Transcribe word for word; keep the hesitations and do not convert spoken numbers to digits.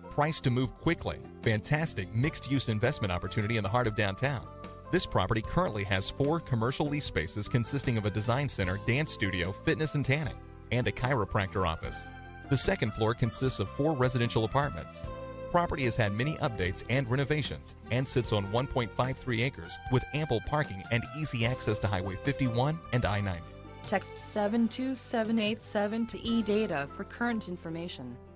Priced to move quickly. Fantastic mixed-use investment opportunity in the heart of downtown. This property currently has four commercial lease spaces consisting of a design center, dance studio, fitness and tanning, and a chiropractor office. The second floor consists of four residential apartments. Property has had many updates and renovations and sits on one point five three acres with ample parking and easy access to Highway fifty-one and I ninety. Text seven two seven eight seven to E data for current information.